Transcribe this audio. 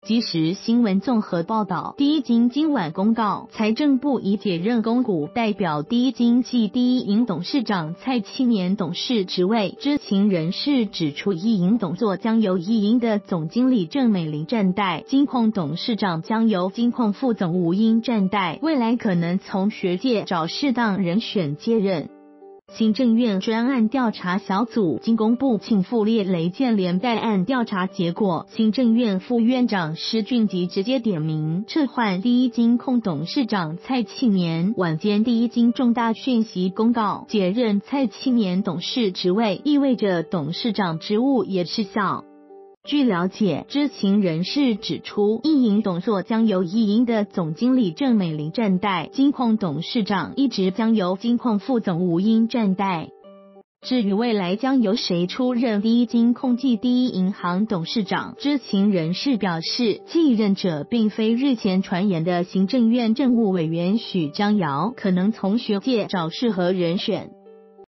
即时新闻综合报道，第一金今晚公告，财政部已解任公股代表第一金暨第一银董事长蔡庆年董事职位。知情人士指出，一银董座将由一银的总经理郑美玲暂代，金控董事长将由金控副总吴英暂代，未来可能从学界找适当人选接任。行政院专案调查小组经公布庆富列雷建连带案调查结果，行政院副院长施俊吉直接点名撤换第一金控董事长蔡庆年。晚间第一金重大讯息公告解任蔡庆年董事职位，意味着董事长职务也失效。据了解，知情人士指出，一银董座将由一银的总经理郑美玲暂代，金控董事长一职将由金控副总吴英暂代。至于未来将由谁出任第一金控暨第一银行董事长，知情人士表示，继任者并非日前传言的行政院政务委员许章尧，可能从学界找适合人选。